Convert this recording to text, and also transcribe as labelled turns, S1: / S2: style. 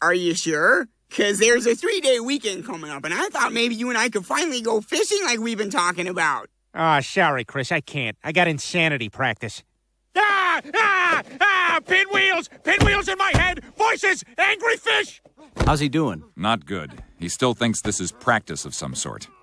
S1: Are you sure? Because there's a 3-day weekend coming up, and I thought maybe you and I could finally go fishing like we've been talking about.
S2: Sorry, Chris, I can't. I got insanity practice. Pinwheels! Pinwheels in my head! Voices! Angry fish!
S3: How's he doing?
S4: Not good. He still thinks this is practice of some sort.